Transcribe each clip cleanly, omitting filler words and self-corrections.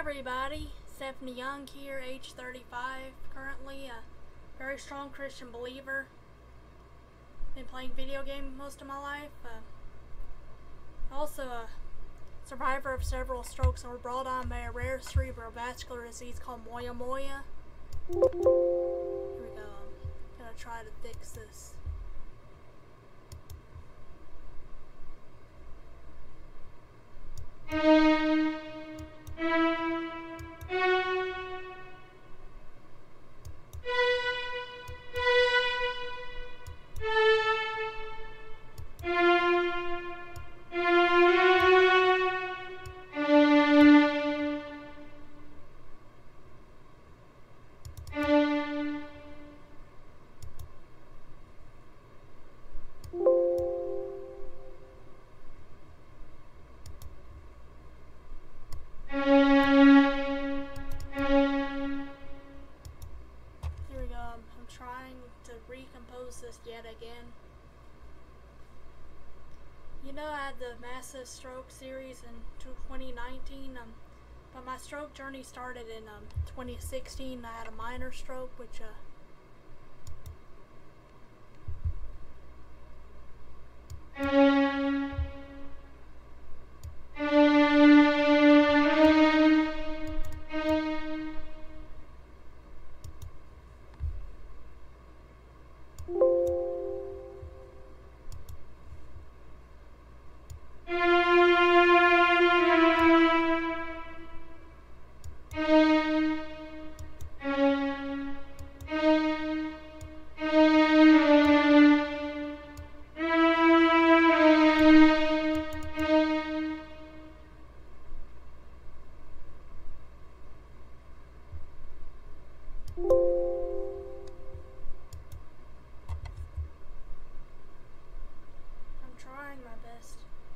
everybody, Stephanie Young here, age 35, currently a very strong Christian believer. Been playing video games most of my life. Also a survivor of several strokes and were brought on by a rare cerebrovascular disease called moya moya. Here we go, I'm gonna try to fix this. Recompose this yet again. You know, I had the massive stroke series in 2019, but my stroke journey started in 2016. I had a minor stroke, which trying my best.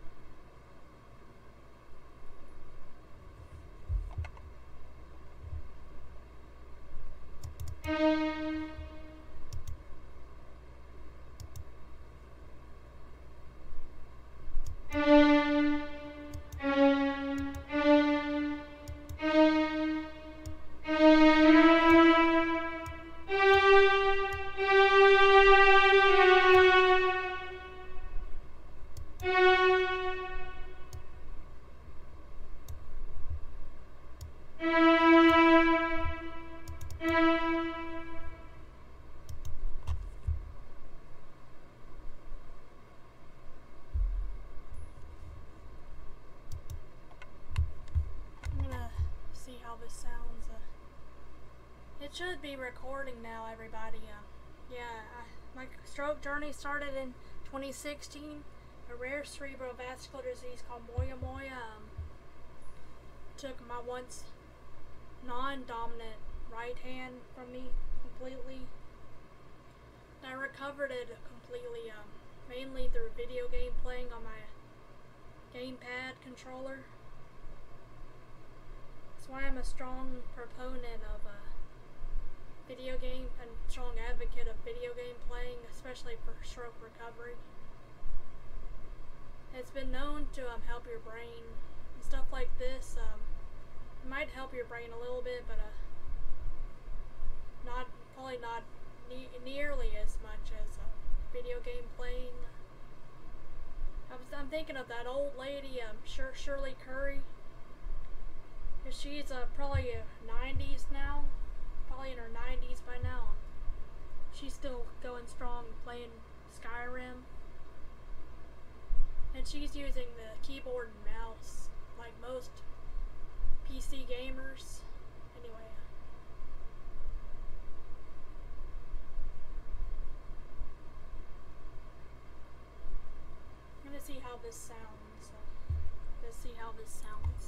This sounds. It should be recording now, everybody. My stroke journey started in 2016. A rare cerebrovascular disease called moya moya took my once non-dominant right hand from me completely. I recovered it completely, mainly through video game playing on my gamepad controller. That's why I'm a strong proponent of video game and strong advocate of video game playing, especially for stroke recovery. It's been known to help your brain and stuff like this. It might help your brain a little bit, but probably not nearly as much as video game playing. I'm thinking of that old lady, Shirley Curry. She's probably 90s now, probably in her 90s by now. She's still going strong playing Skyrim. And she's using the keyboard and mouse like most PC gamers. Anyway. I'm gonna see how this sounds. Let's see how this sounds.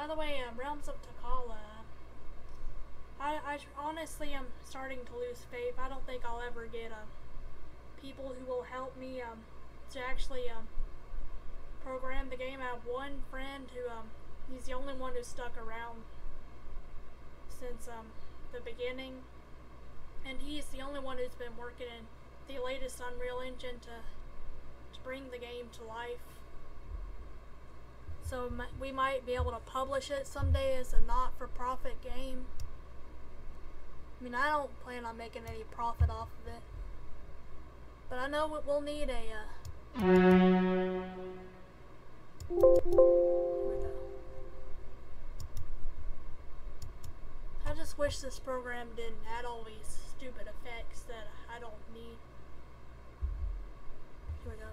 the way, Realms of Takala. I honestly am starting to lose faith. I don't think I'll ever get people who will help me to actually program the game. I have one friend who he's the only one who's stuck around since the beginning, and he's the only one who's been working in the latest Unreal Engine to bring the game to life. So we might be able to publish it someday as a not-for-profit game. I mean, I don't plan on making any profit off of it, but I know we'll need a here we go. I just wish this program didn't add all these stupid effects that I don't need. Here we go.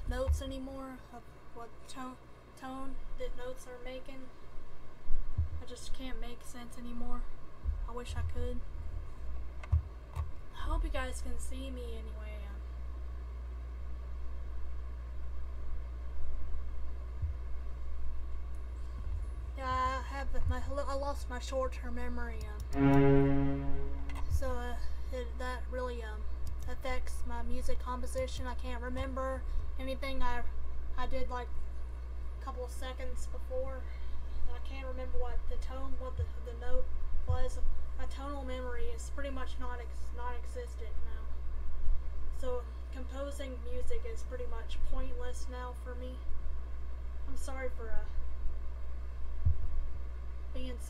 notes anymore, of what tone the notes are making. I just can't make sense anymore. I wish I could. I hope you guys can see me anyway. Yeah, I lost my short-term memory, so that really affects my music composition. I can't remember anything I did like a couple of seconds before. I can't remember what the tone, what the note was. My tonal memory is pretty much non-existent now. So composing music is pretty much pointless now for me. I'm sorry for being so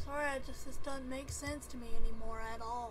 Sorry, this doesn't make sense to me anymore at all.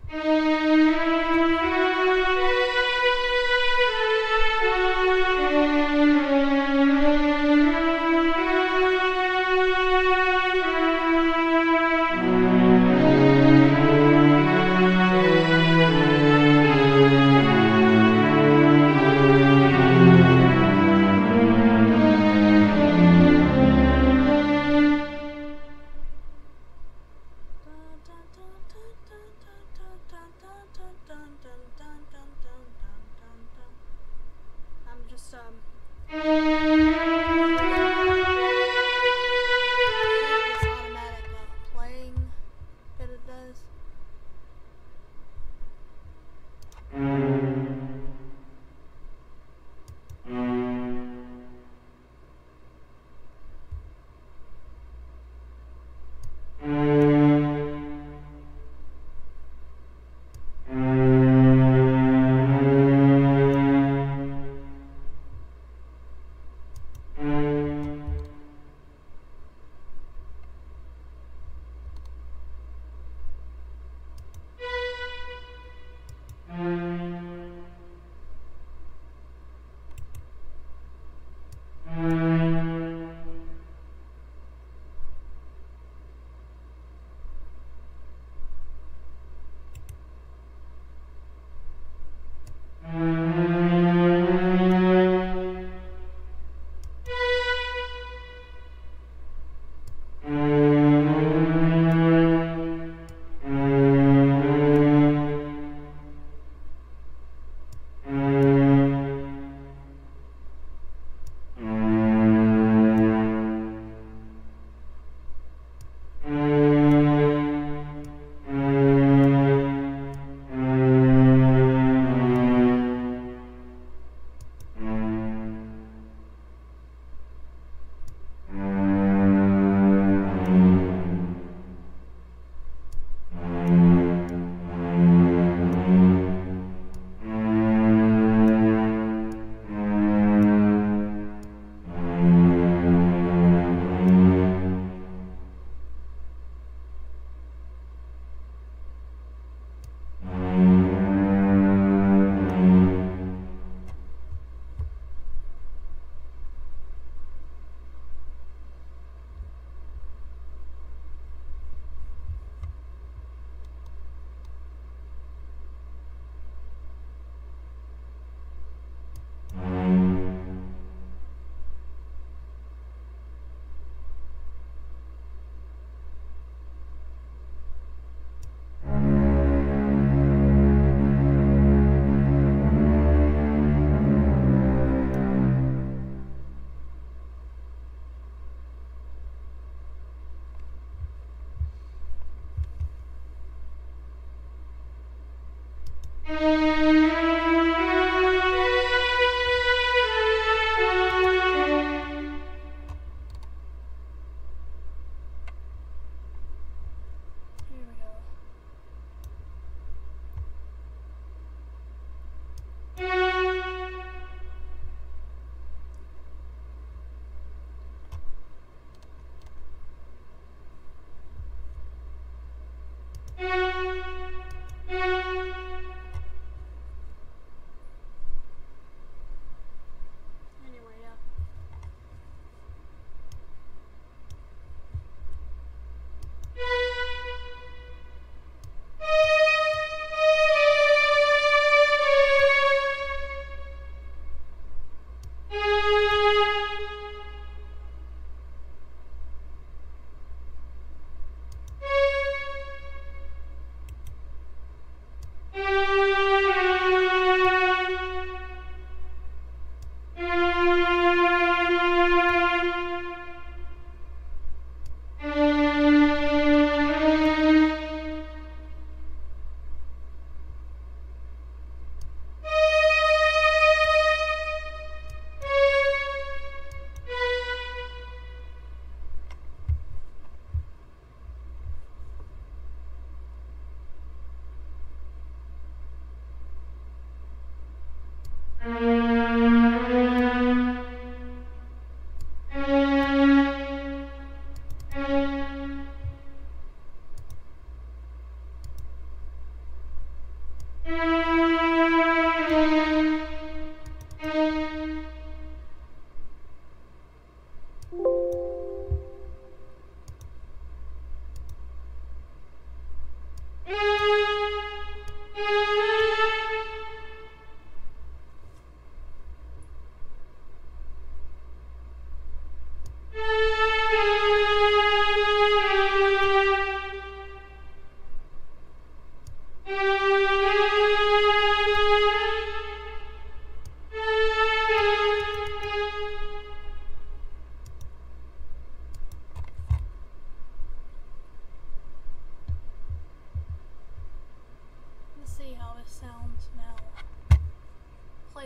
I'm just this automatic playing that it does.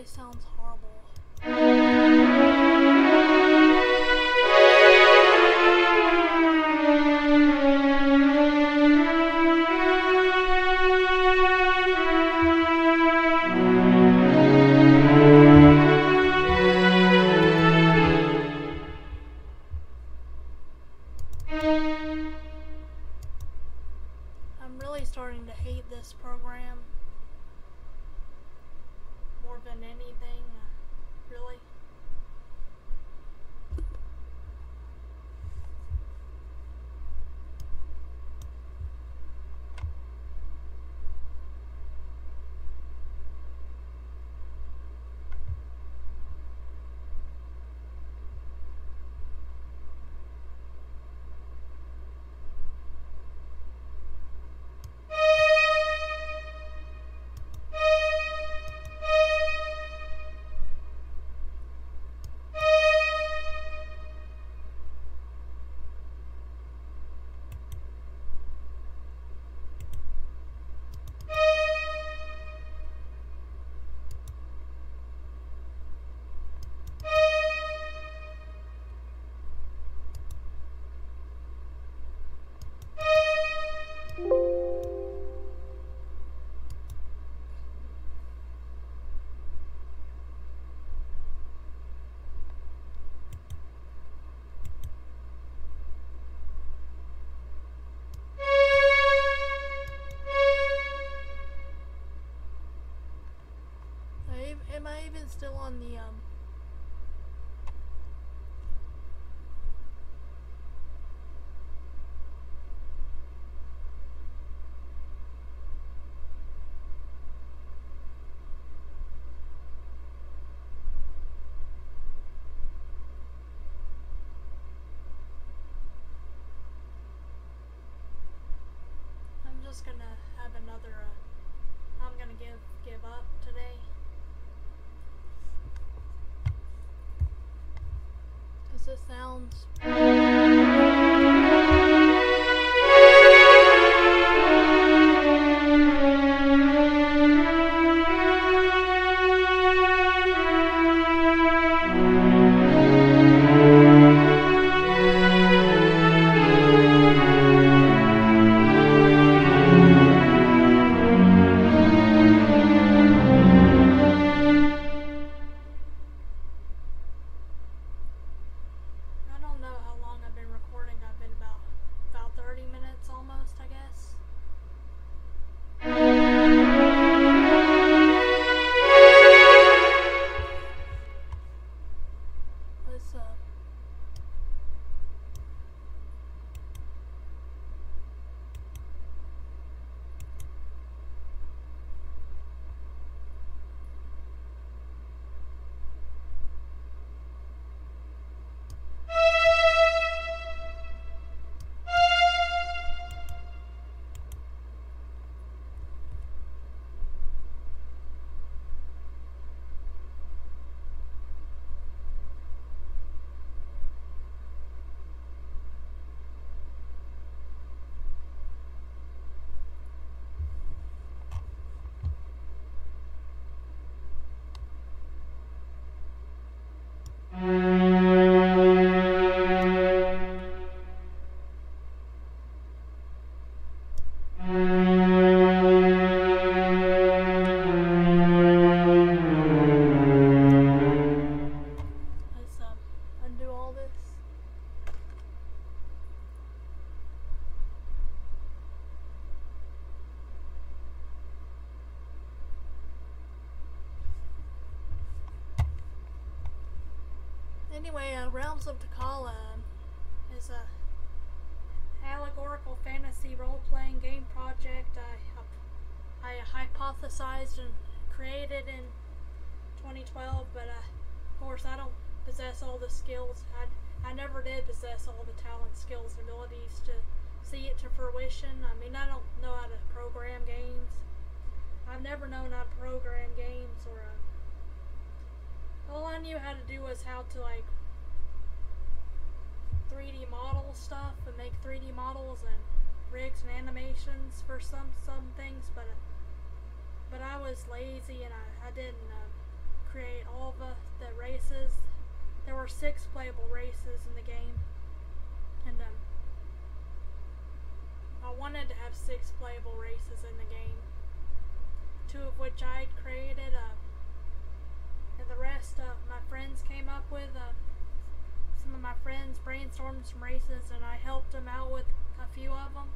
voice sounds horrible. I'm really starting to hate this program more than anything, really. Am I even still on the I'm just gonna have another I'm gonna give up today. Cause it sounds I don't know how long I've been recording. I've been about 30 minutes almost, I guess. Let's undo all this. Anyway, Realms of Takala is a allegorical fantasy role-playing game project I hypothesized and created in 2012, but of course I don't possess all the skills. I never did possess all the talent, skills, and abilities to see it to fruition. I mean, I don't know how to program games. I've never known how to program games, or all I knew how to do was how to like 3D model stuff and make 3D models and rigs and animations for some things, but I was lazy and I didn't create all the races. There were 6 playable races in the game, and I wanted to have 6 playable races in the game, 2 of which I'd created, and the rest my friends came up with. Some of my friends brainstormed some races, and I helped them out with a few of them.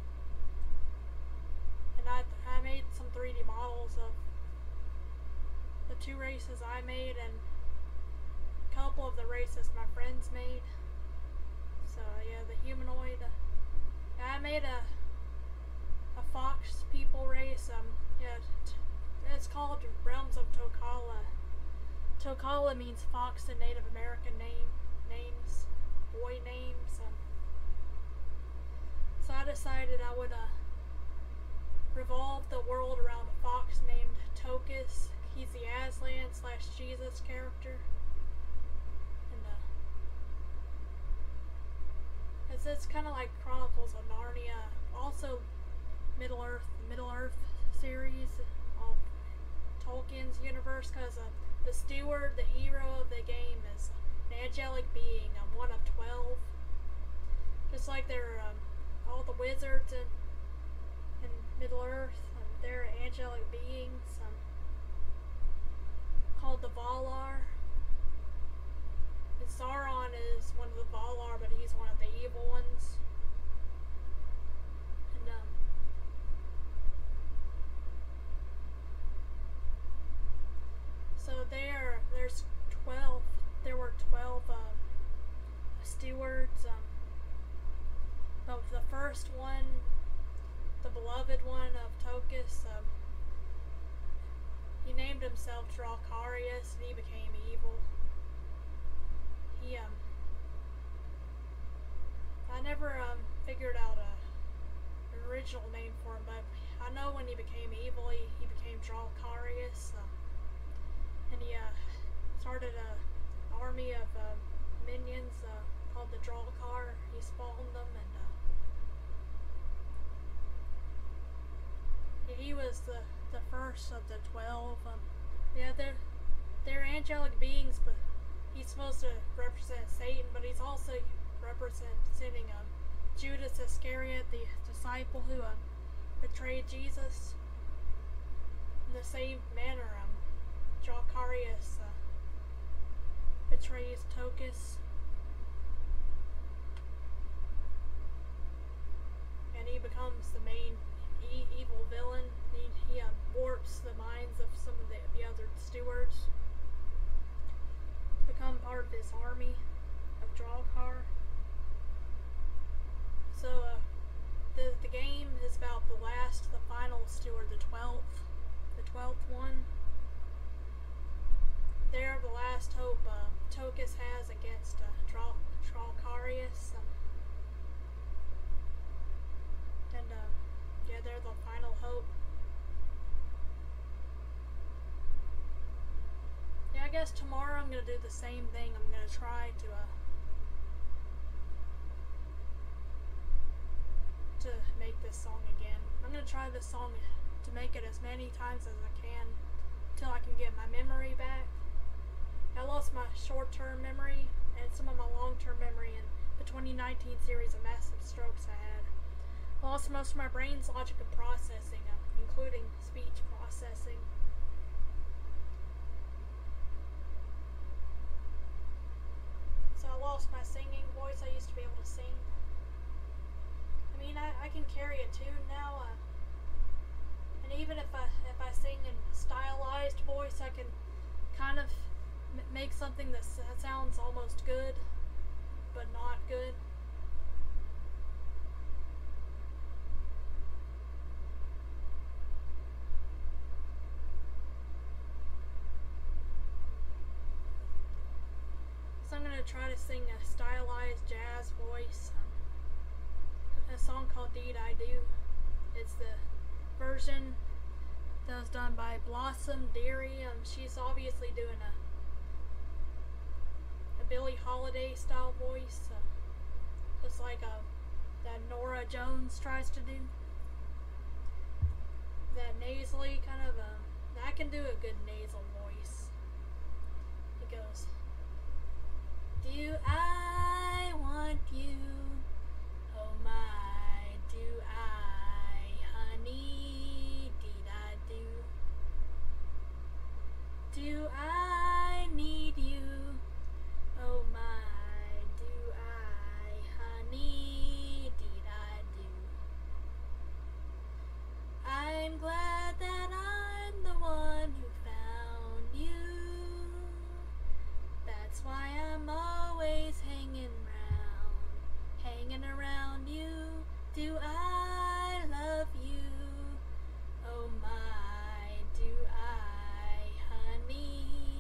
And I made some 3D models of the 2 races I made and a couple of the races my friends made. So yeah, the humanoid. I made a fox people race. Yeah, it's called Realms of Tokala. Tokala means fox in Native American names, boy names. So I decided I would revolve the world around a fox named Tokus. He's the Aslan/Jesus character. And it's kind of like Chronicles of Narnia. Also Middle Earth series of Tolkien's universe, because the steward, the hero of the game, is an angelic being. I'm one of 12. Just like they're all the wizards in Middle Earth, they're angelic beings called the Valar. And Sauron is one of the Valar, but he's one of the evil ones. And so there's 12. There were 12 stewards. But the first one, the beloved one of Tokus, he named himself Dracarys, and he became evil. I never figured out an original name for him, but I know when he became evil, he became Dracarys, and he started an army of minions called the Dracar. He spawned them, and he was the first of the 12. Yeah, they're angelic beings, but he's supposed to represent Satan, but he's also representing Judas Iscariot, the disciple who betrayed Jesus. In the same manner, Dracarys betrays Tokus, and he becomes the main evil villain. He warps the minds of some of the other stewards to become part of his army of Dracar. So the game is about the final steward, the 12th one. They're the last hope Tokus has against Dracarys. Yeah, they're the final hope. Yeah, I guess tomorrow I'm gonna do the same thing. I'm gonna try to make this song again. I'm gonna try this song to make it as many times as I can until I can get my memory back. I lost my short-term memory and some of my long-term memory in the 2019 series of massive strokes I had. I lost most of my brain's logic and processing, including speech processing. So I lost my singing voice. I used to be able to sing. I mean, I can carry a tune now, and even if I sing in stylized voice, I can kind of make something that sounds almost good, but not good. So I'm going to try to sing a stylized jazz voice. A song called Deed I Do. It's the version that was done by Blossom Deary. She's obviously doing a Billie Holiday style voice, just like that Nora Jones tries to do. That nasally kind of I can do a good nasal voice. goes. Do I want you? Oh my, do I, honey? Did I do? Do I need you? Oh my, do I, honey? Did I do? I'm glad that I'm the one who found you. That's why I'm always hanging around you. Do I love you? Oh my, do I, honey?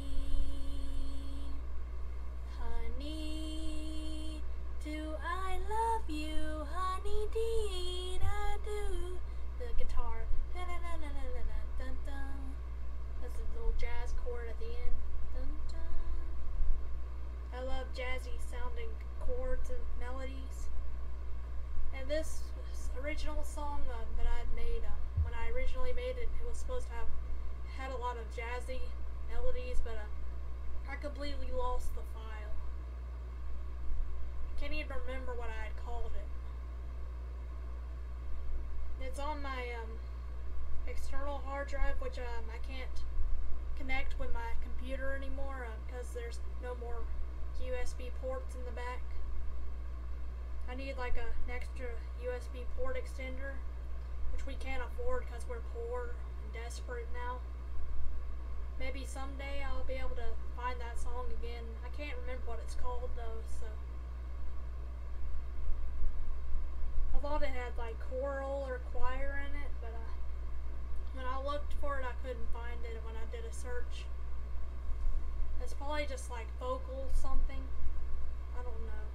Honey, do I love you? Honey, did I do? The guitar, dun-dun-dun-dun-dun-dun. That's a little jazz chord at the end. Dun-dun. I love jazzy sounding chords and melodies. And this original song that I had made, when I originally made it, it was supposed to have had a lot of jazzy melodies, but I completely lost the file. Can't even remember what I had called it. It's on my external hard drive, which I can't connect with my computer anymore because there's no more USB ports in the back. I need like an extra USB port extender, which we can't afford because we're poor and desperate now. Maybe someday I'll be able to find that song again. I can't remember what it's called though, so. I thought it had like choral or choir in it, but when I looked for it I couldn't find it when I did a search. It's probably just like vocal something. I don't know.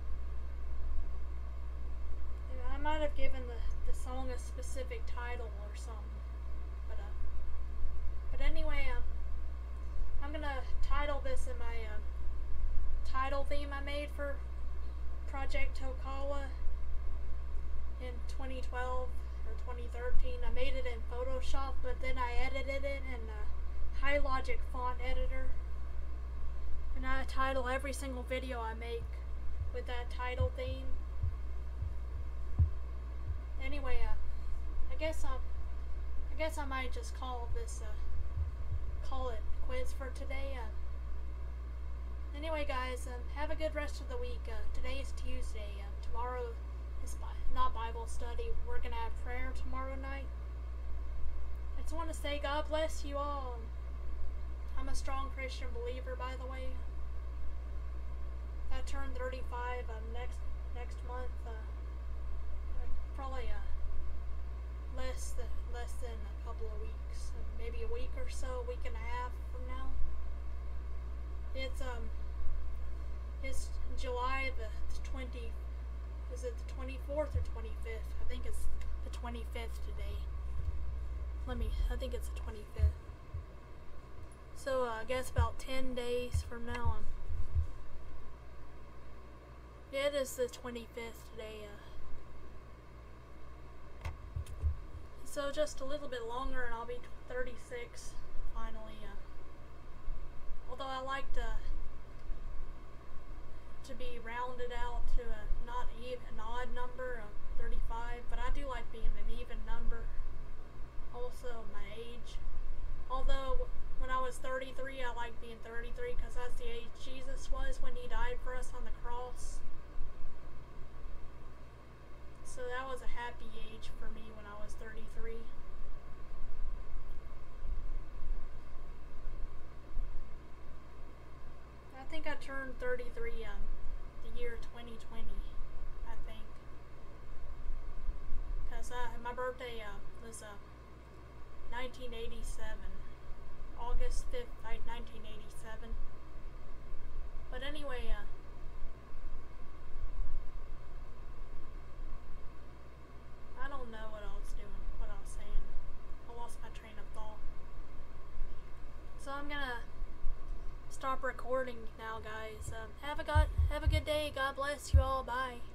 I might have given the song a specific title or something. But anyway, I'm gonna title this in my title theme I made for Project Tokawa in 2012 or 2013. I made it in Photoshop, but then I edited it in HiLogic font editor. And I title every single video I make with that title theme. Anyway, I guess I might just call this call it quits for today. Anyway, guys, have a good rest of the week. Today is Tuesday. Tomorrow is not Bible study. We're gonna have prayer tomorrow night. I just want to say God bless you all. I'm a strong Christian believer, by the way. I turned 35 next month. Probably less than a couple of weeks, maybe a week or so, a week and a half from now. It's July the 20. Is it the 24th or 25th? I think it's the 25th today. I think it's the 25th. So I guess about 10 days from now on. Yeah, it is the 25th today. So just a little bit longer and I'll be 36 finally. Although I like to be rounded out to an odd number of 35, but I do like being an even number. Also my age. Although when I was 33, I liked being 33 because that's the age Jesus was when he died for us on the cross. So that was a happy age for me when I was 33. I think I turned 33 the year 2020, I think. Because my birthday was 1987. August 5th, 1987. But anyway, I don't know what I was doing, what I was saying. I lost my train of thought. So I'm gonna stop recording now, guys. Have a good day. God bless you all. Bye.